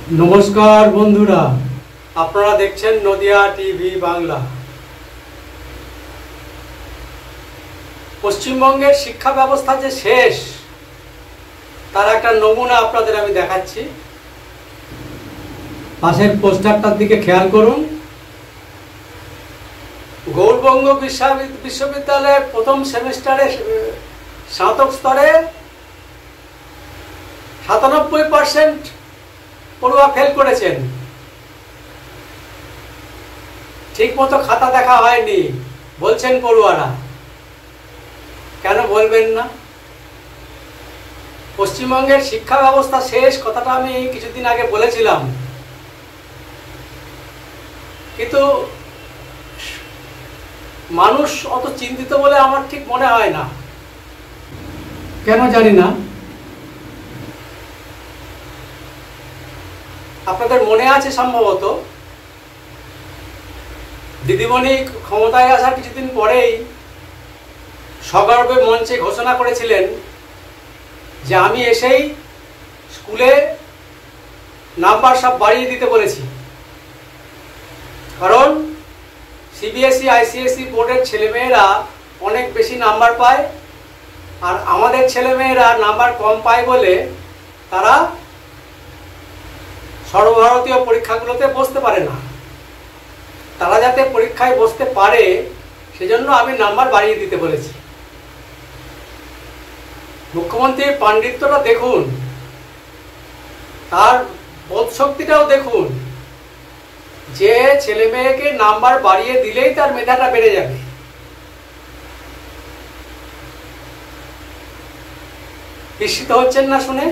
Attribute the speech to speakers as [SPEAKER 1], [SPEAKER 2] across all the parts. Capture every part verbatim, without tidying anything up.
[SPEAKER 1] নমস্কার বন্ধুরা, আপনারা দেখছেন নদিয়া টিভি বাংলা। পশ্চিমবঙ্গের শিক্ষা ব্যবস্থা যে শেষ তার একটা নমুনা আপনাদের আমি দেখাচ্ছি। পাশের পোস্টারটার দিকে খেয়াল করুন। গৌরবঙ্গ বিশ্ববিদ্যালয়ের প্রথম সেমিস্টারে স্নাতক স্তরে সাতানব্বই পার্সেন্ট পড়ুয়া ফেল করেছেন। ঠিক মতো খাতা দেখা হয়নি বলছেন পড়ুয়ারা। কেন বলবেন না? পশ্চিমবঙ্গের শিক্ষা ব্যবস্থা শেষ কথাটা আমি কিছুদিন আগে বলেছিলাম, কিন্তু মানুষ অত চিন্তিত বলে আমার ঠিক মনে হয় না। কেন জানি না। আপনাদের মনে আছে সম্ভবত দিদিমণি ক্ষমতায় আসার কিছুদিন পরেই সগর্বে মঞ্চে ঘোষণা করেছিলেন যে আমি এসেই স্কুলে নাম্বার সব বাড়িয়ে দিতে বলেছি, কারণ সিবিএসই আইসিএসই বোর্ডের ছেলেমেয়েরা অনেক বেশি নাম্বার পায় আর আমাদের ছেলেমেয়েরা নাম্বার কম পায় বলে তারা সর্বভারতীয় পরীক্ষাগুলোতে বসতে পারে না। তারা যাতে পরীক্ষায় বসতে পারে সেজন্য আমি নাম্বার বাড়িয়ে দিতে বলেছি। মুখ্যমন্ত্রীর পাণ্ডিত্যটা দেখুন, তার বোধশক্তিটাও দেখুন, যে ছেলে মেয়েকে নাম্বার বাড়িয়ে দিলেই তার মেধাটা বেড়ে যাবে। বিস্মিত হচ্ছেন না শুনে?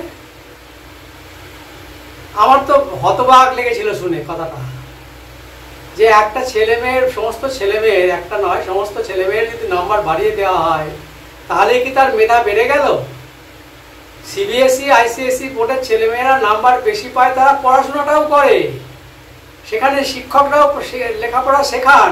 [SPEAKER 1] আমার তো হতবাক লেগেছিল শুনে কথাটা, যে একটা ছেলে মেয়ের সমস্ত ছেলে মেয়ের একটা নয় সমস্ত ছেলে মেয়ের যদি নাম্বার বাড়িয়ে দেওয়া হয় তাহলে কি তার মেধা বেড়ে গেল? সিবিএসই আইসিএসই বোর্ডের ছেলেমেয়েরা নাম্বার বেশি পায়, তারা পড়াশোনাটাও করে, সেখানে শিক্ষকরাও লেখাপড়া শেখান।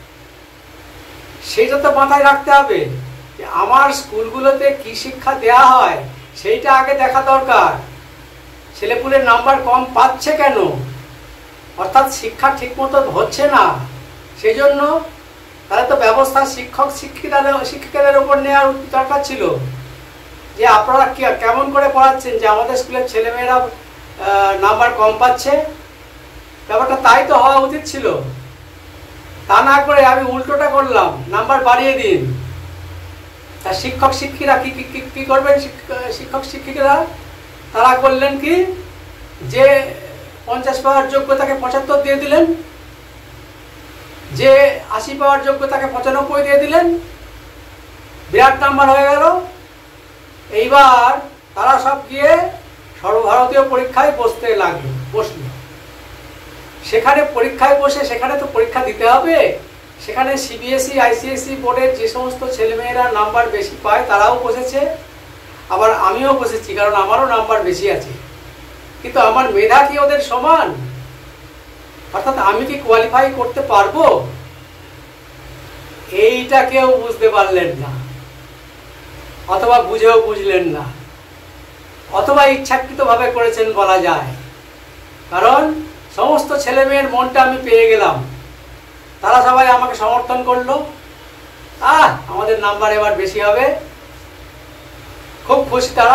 [SPEAKER 1] সেটা তো মাথায় রাখতে হবে যে আমার স্কুলগুলোতে কি শিক্ষা দেয়া হয় সেইটা আগে দেখা দরকার। ছেলেপুলের নাম্বার কম পাচ্ছে কেন? অর্থাৎ শিক্ষা ঠিক মতো হচ্ছে না। সেই জন্য তাহলে তো ব্যবস্থা শিক্ষক শিক্ষিকাদের শিক্ষিকাদের উপর নেওয়ার দরকার ছিল, যে আপনারা কি কেমন করে পড়াচ্ছেন যে আমাদের স্কুলের ছেলেমেয়েরা নাম্বার কম পাচ্ছে। ব্যাপারটা তাই তো হওয়া উচিত ছিল। তা না করে আমি উল্টোটা করলাম, নাম্বার বাড়িয়ে দিন। তা শিক্ষক শিক্ষিকা কি কি করবেন? শিক্ষক শিক্ষিকারা তারা করলেন কি, যে পঞ্চাশ পাওয়ার যোগ্যতাকে পঁচাত্তর দিয়ে দিলেন, যে আশি পাওয়ার যোগ্যতাকে পঁচানব্বই দিয়ে দিলেন, বিরাট নাম্বার হয়ে গেল। এইবার তারা সব গিয়ে সর্বভারতীয় পরীক্ষায় বসতে লাগলো বসলো সেখানে পরীক্ষায় বসে সেখানে তো পরীক্ষা দিতে হবে। সেখানে সিবিএসই আইসিএসই বোর্ডের যে সমস্ত ছেলেমেয়েরা নাম্বার বেশি পায় তারাও বসেছে, আবার আমিও বসেছি, কারণ আমারও নাম্বার বেশি আছে। কিন্তু আমার মেধা কি ওদের সমান? অর্থাৎ আমি কি কোয়ালিফাই করতে পারবো? এইটা কেউ বুঝতে পারলেন না, অথবা বুঝেও বুঝলেন না, অথবা ইচ্ছাকৃতভাবে করেছেন বলা যায়। কারণ সমস্ত ছেলে মেয়ের মনটা আমি পেয়ে গেলাম, তারা সবাই আমাকে সমর্থন করলো। আহ আমাদের নাম্বার এবার বেশি হবে, খুব খুশি তারা।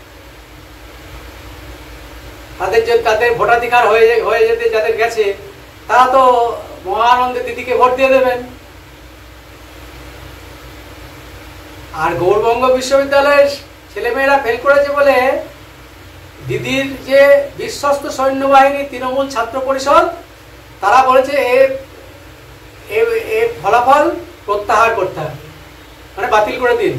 [SPEAKER 1] তাদের যে তাদের ভোটাধিকার হয়ে হয়ে যেতে যাদের গেছে তারা তো মহানন্দে দিদিকে ভোট দিয়ে দেবেন। আর গৌরবঙ্গ বিশ্ববিদ্যালয়ের ছেলেমেয়েরা ফেল করেছে বলে দিদির যে বিশ্বস্ত সৈন্যবাহিনী তৃণমূল ছাত্র পরিষদ তারা বলেছে এ ফলাফল প্রত্যাহার করতে হবে, মানে বাতিল করে দিন,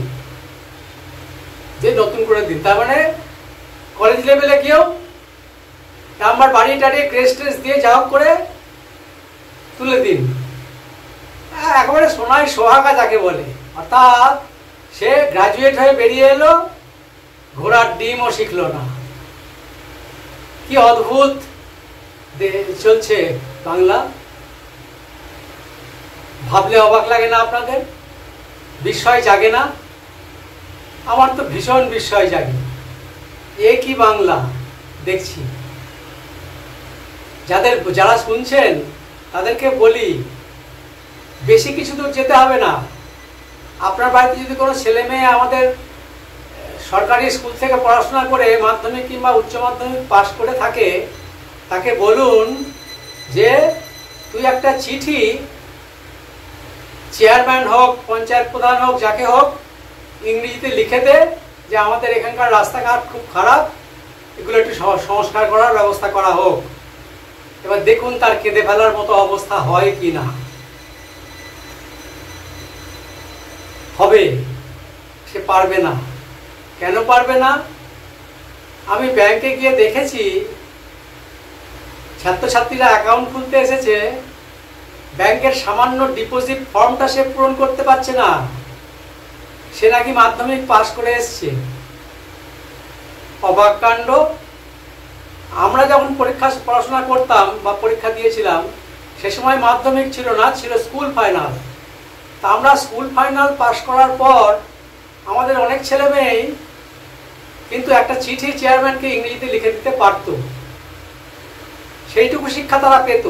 [SPEAKER 1] যে নতুন করে দিন। তার মানে কলেজ লেভেলে গিয়েও নাম্বার বাড়িয়ে টাড়িয়ে ক্রেস ট্রেস দিয়ে যা হোক করে তুলে দিন। একেবারে সোনায় সোহাগা যাকে বলে, অর্থাৎ সে গ্রাজুয়েট হয়ে বেরিয়ে এলো, ঘোড়ার ডিমও শিখলো না। কি অদ্ভুত চলছে বাংলা, ভাবলে অবাক লাগে না আপনাদের? বিস্ময় জাগে না? আমার তো ভীষণ বিস্ময় জাগে। এ কি বাংলা দেখছি। যাদের যারা শুনছেন তাদেরকে বলি, বেশি কিছু দূর যেতে হবে না। আপনার বাড়িতে যদি কোনো ছেলে মেয়ে আমাদের সরকারি স্কুল থেকে পড়াশোনা করে মাধ্যমিক কিংবা উচ্চ মাধ্যমিক পাশ করে থাকে, তাকে বলুন যে তুই একটা চিঠি চেয়ারম্যান হোক, পঞ্চায়েত প্রধান হোক, যাকে হোক, ইংরেজিতে লিখে দে যে আমাদের এখানকার রাস্তাঘাট খুব খারাপ, এগুলো একটু সংস্কার করার ব্যবস্থা করা হোক। এবার দেখুন তার কেঁদে ফেলার মতো অবস্থা হয় কি না। হবে, সে পারবে না। কেন পারবে না? আমি ব্যাংকে গিয়ে দেখেছি ছাত্রছাত্রীরা অ্যাকাউন্ট খুলতে এসেছে, ব্যাংকের সামান্য ডিপোজিট ফর্মটা সে পূরণ করতে পারছে না। সে নাকি মাধ্যমিক পাশ করে এসছে। অবাক কাণ্ড। আমরা যখন পরীক্ষা পড়াশোনা করতাম বা পরীক্ষা দিয়েছিলাম, সে সময় মাধ্যমিক ছিল না, ছিল স্কুল ফাইনাল। তা আমরা স্কুল ফাইনাল পাশ করার পর আমাদের অনেক ছেলে মেয়েই কিন্তু একটা চিঠি চেয়ারম্যানকে ইংরেজিতে লিখে দিতে পারত, সেইটুকু শিক্ষা তারা পেত।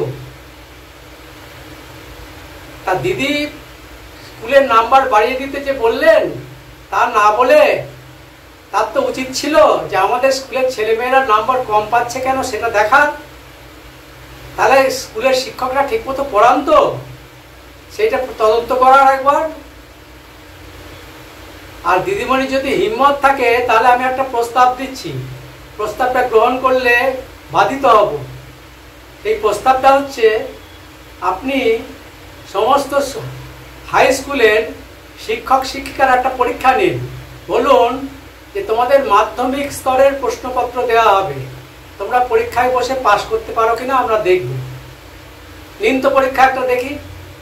[SPEAKER 1] তা দিদি স্কুলের নাম্বার বাড়িয়ে দিতে যে বললেন, তা না বলে তার তো উচিত ছিল যে আমাদের স্কুলের ছেলেমেয়েরা নাম্বার কম পাচ্ছে কেন সেটা দেখার। তাহলে স্কুলের শিক্ষকরা ঠিকমতো পড়ান তো, সেইটা তদন্ত করার একবার। আর দিদিমণি যদি হিম্মত থাকে, তাহলে আমি একটা প্রস্তাব দিচ্ছি, প্রস্তাবটা গ্রহণ করলে বাধিত হব। এই প্রস্তাবটা হচ্ছে, আপনি সমস্ত হাই স্কুলের শিক্ষক শিক্ষিকার একটা পরীক্ষা নিন। বলুন যে তোমাদের মাধ্যমিক স্তরের প্রশ্নপত্র দেওয়া হবে, তোমরা পরীক্ষায় বসে পাশ করতে পারো কিনা আমরা দেখব। নিন তো পরীক্ষা একটা দেখি।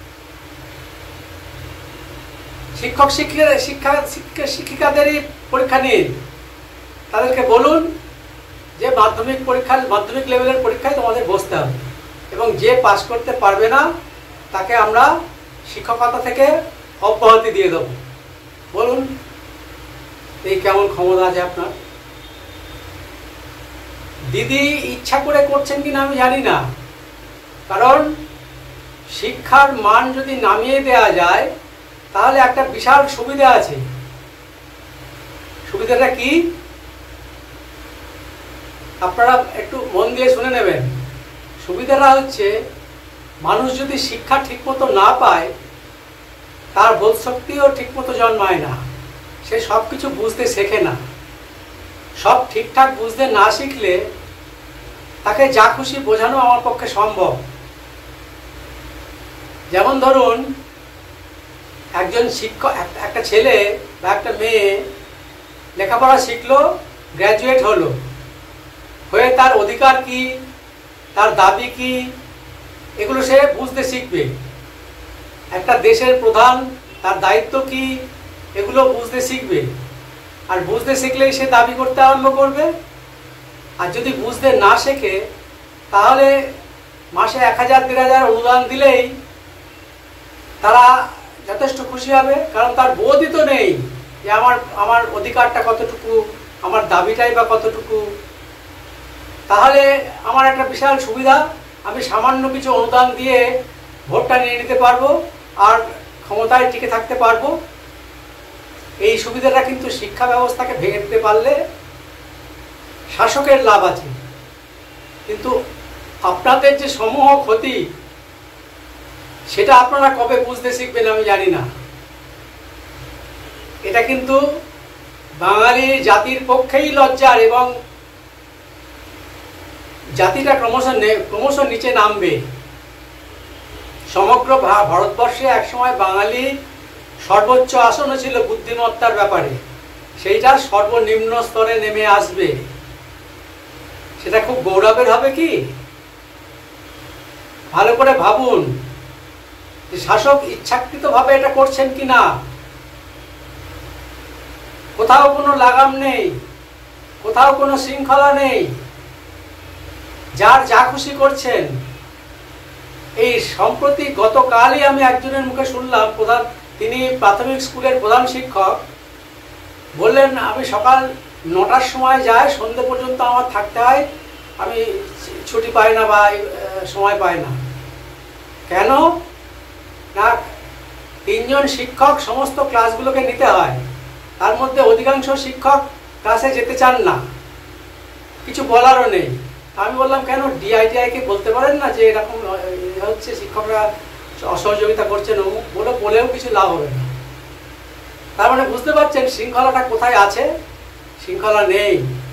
[SPEAKER 1] শিক্ষক শিক্ষিকা শিক্ষা শিক্ষিকাদেরই পরীক্ষা নিন। তাদেরকে বলুন যে মাধ্যমিক পরীক্ষা, মাধ্যমিক লেভেলের পরীক্ষায় তোমাদের বসতে হবে, এবং যে পাশ করতে পারবে না তাকে আমরা শিক্ষকতা থেকে অব্যাহতি দিয়ে দেব। বলুন এই কেমন ক্ষমতা আছে আপনার? দিদি ইচ্ছা করে করছেন কিনা আমি জানি না, কারণ শিক্ষার মান যদি নামিয়ে দেওয়া যায় তাহলে একটা বিশাল সুবিধা আছে। সুবিধাটা কি আপনারা একটু মন দিয়ে শুনে নেবেন। সুবিধাটা হচ্ছে, মানুষ যদি শিক্ষা ঠিকমতো না পায়, তার বোধ শক্তিও ঠিকমতো জন্মায় না, সে সব কিছু বুঝতে শেখে না। সব ঠিকঠাক বুঝতে না শিখলে তাকে যা খুশি বোঝানো আমার পক্ষে সম্ভব। যেমন ধরুন, একজন শিক্ষক, একটা ছেলে বা একটা মেয়ে লেখাপড়া শিখলো, গ্র্যাজুয়েট হলো, হয়ে তার অধিকার কি, তার দাবি কি, এগুলো সে বুঝতে শিখবে। একটা দেশের প্রধান, তার দায়িত্ব কি, এগুলো বুঝতে শিখবে। আর বুঝতে শিখলেই সে দাবি করতে আরম্ভ করবে। আর যদি বুঝতে না শেখে, তাহলে মাসে এক হাজার দেড় হাজার অনুদান দিলেই তারা যথেষ্ট খুশি হবে, কারণ তার বোধই তো নেই যে আমার আমার অধিকারটা কতটুকু, আমার দাবিটাই বা কতটুকু। তাহলে আমার একটা বিশাল সুবিধা, আমি সামান্য কিছু অনুদান দিয়ে ভোটটা নিয়ে নিতে পারবো আর ক্ষমতায় টিকে থাকতে পারবো। এই সুবিধাটা কিন্তু শিক্ষা ব্যবস্থাকে ভেঙে দিতে পারলে শাসকের লাভ আছে। কিন্তু আপনাদের যে সমূহ ক্ষতি, সেটা আপনারা কবে বুঝতে শিখবেন আমি জানি না। এটা কিন্তু বাঙালি জাতির পক্ষেই লজ্জার, এবং জাতিটা ক্রমশ ক্রমশ নিচে নামবে। সমগ্র ভারতবর্ষে একসময় বাঙালি সর্বোচ্চ আসন ছিল বুদ্ধিমত্তার ব্যাপারে, সেইটা সর্বনিম্ন স্তরে নেমে আসবে। সেটা খুব গৌরবের হবে কি? ভালো করে ভাবুন যে শাসক ইচ্ছাকৃতভাবে এটা করছেন কি না। কোথাও কোনো লাগাম নেই, কোথাও কোনো শৃঙ্খলা নেই, যার যা খুশি করছেন। এই সম্প্রতি গতকালই আমি একজনের মুখে শুনলাম, প্রধান, তিনি প্রাথমিক স্কুলের প্রধান শিক্ষক, বললেন আমি সকাল নটার সময় যাই, সন্ধ্যে পর্যন্ত আমার থাকতে হয়, আমি ছুটি পায় না বা সময় পায় না। কেন না, তিনজন শিক্ষক সমস্ত ক্লাসগুলোকে নিতে হয়, তার মধ্যে অধিকাংশ শিক্ষক ক্লাসে যেতে চান না, কিছু বলারও নেই। আমি বললাম কেন, ডিআইটিআইকে বলতে পারেন না যে এরকম হচ্ছে, শিক্ষকরা অসহযোগিতা করছেন, অমুক বলে বলেও কিছু লাভ হবে না। তার মানে বুঝতে পারছেন শৃঙ্খলাটা কোথায় আছে? শৃঙ্খলা নেই।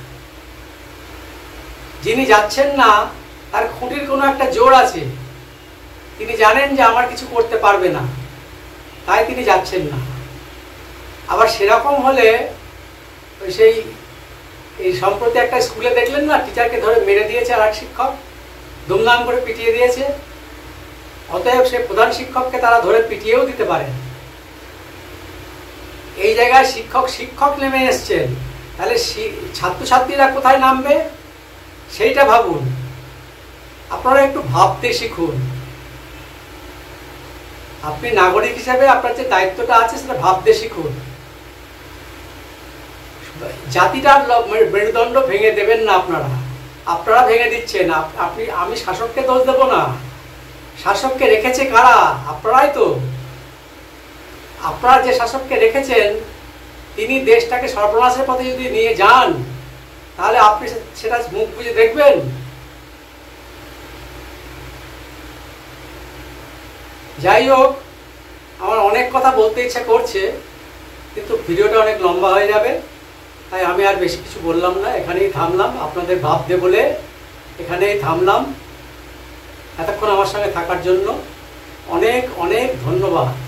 [SPEAKER 1] যিনি যাচ্ছেন না তার খুঁটির কোনো একটা জোর আছে, তিনি জানেন যে আমার কিছু করতে পারবে না, তাই তিনি যাচ্ছেন না। আবার সেরকম হলে ওই সেই এই সম্প্রতি একটা স্কুলে দেখলেন না, টিচারকে ধরে মেরে দিয়েছে আর এক শিক্ষক, দুমদাম করে পিটিয়ে দিয়েছে। অতএব সে প্রধান শিক্ষককে তারা ধরে পিটিয়েও দিতে পারেন। এই জায়গায় শিক্ষক শিক্ষক নেমে এসছেন, তাহলে ছাত্রছাত্রীরা কোথায় নামবে সেইটা ভাবুন। আপনারা একটু ভাবতে শিখুন। আপনি নাগরিক হিসেবে আপনার যে দায়িত্বটা আছে সেটা ভাবতে শিখুন। জাতিটার মেরুদণ্ড ভেঙে দেবেন না আপনারা, আপনারা ভেঙে দিচ্ছেন। আপনি আমি শাসককে দোষ দেব না, শাসককে রেখেছে কারা? আপনারাই তো। আপনারা যে শাসককে রেখেছেন তিনি দেশটাকে সর্বনাশের পথে যদি নিয়ে যান, তাহলে আপনি সেটা মুখ বুজে দেখবেন? যাই হোক, আমার অনেক কথা বলতে ইচ্ছা করছে, কিন্তু ভিডিওটা অনেক লম্বা হয়ে যাবে, তাই আমি আর বেশি কিছু বললাম না, এখানেই থামলাম। আপনাদের ভাবতে বলে এখানেই থামলাম। এতক্ষণ আমার সঙ্গে থাকার জন্য অনেক অনেক ধন্যবাদ।